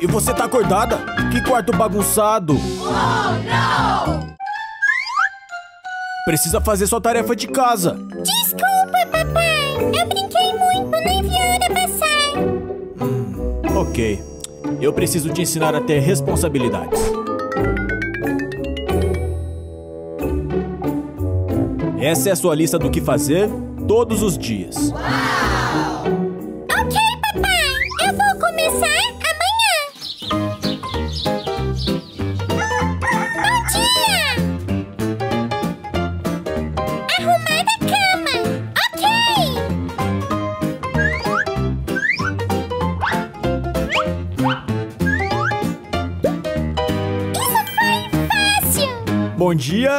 você tá acordada? Que quarto bagunçado! Oh, não! Precisa fazer sua tarefa de casa. Desculpa, papai. Eu brinquei muito, nem vi a hora passar. Ok. Eu preciso te ensinar a ter responsabilidades. Essa é a sua lista do que fazer todos os dias. Ok, papai. Eu vou começar amanhã. Bom dia! Arrumar a cama. Ok! Isso foi fácil! Bom dia.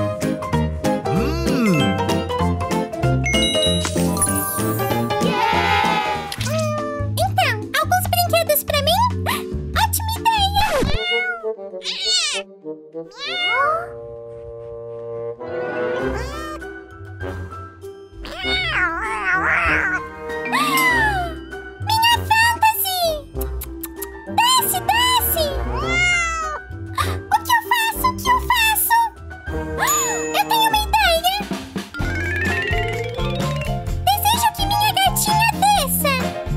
Então, alguns brinquedos pra mim? Ótima ideia! Minha fantasy! Desce, desce! O que eu faço? O que eu faço? Eu tenho uma ideia! Desejo que minha gatinha desça!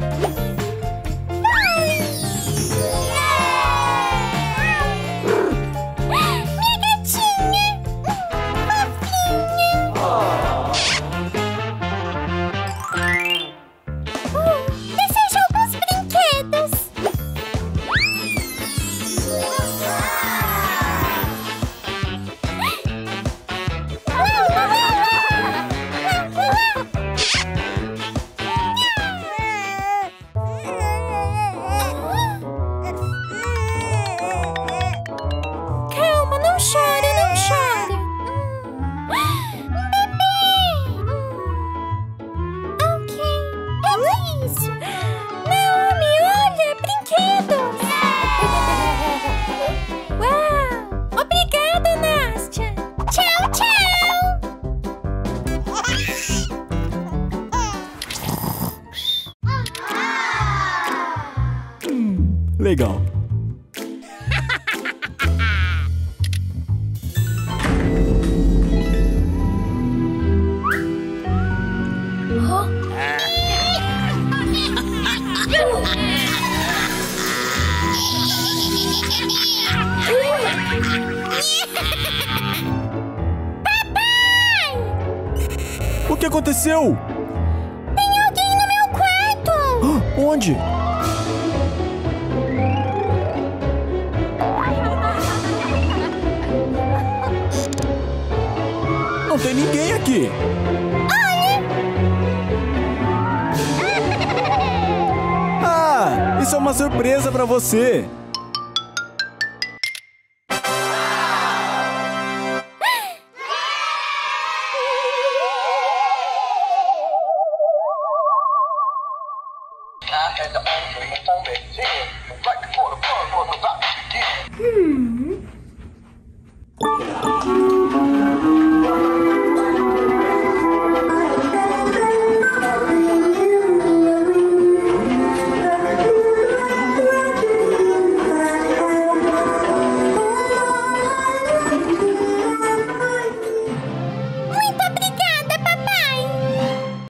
Minha gatinha! Fofinha! Desejo alguns brinquedos! Calma, não chora, não chora. Bebê! Ok, é isso. Naomi, olha, brinquedos! Uau! Obrigada, Nastya! Tchau, tchau! Legal. O que aconteceu? Tem alguém no meu quarto! Onde? Não tem ninguém aqui. Ah, isso é uma surpresa pra você. And the only moment is right before the fun was about to begin.